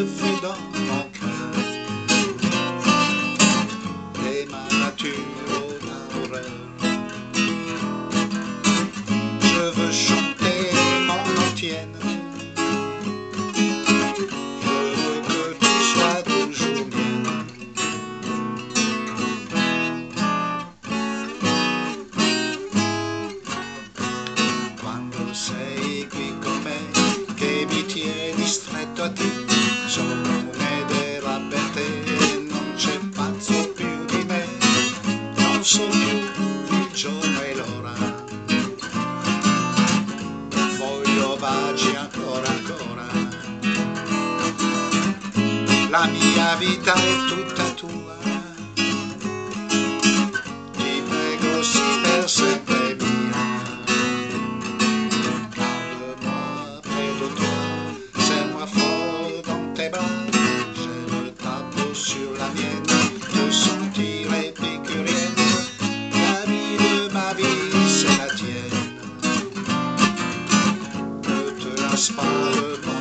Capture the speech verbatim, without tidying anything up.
se fait dans mon cœur. Et ma nature ta horreur. Je veux chanter mon antienne. Je veux que tu sois toujours mienne. Quando sei qui con me, che mi tieni stretto a te, sono un'edera per te, non c'è pazzo più di me, non so più il giorno e l'ora, voglio baci ancora ancora, la mia vita è tutta tua, ti prego sii per sempre mia. Sur la mienne, te sentir épicurienne, la vie de ma vie c'est la tienne, ne te lasse pas de moi.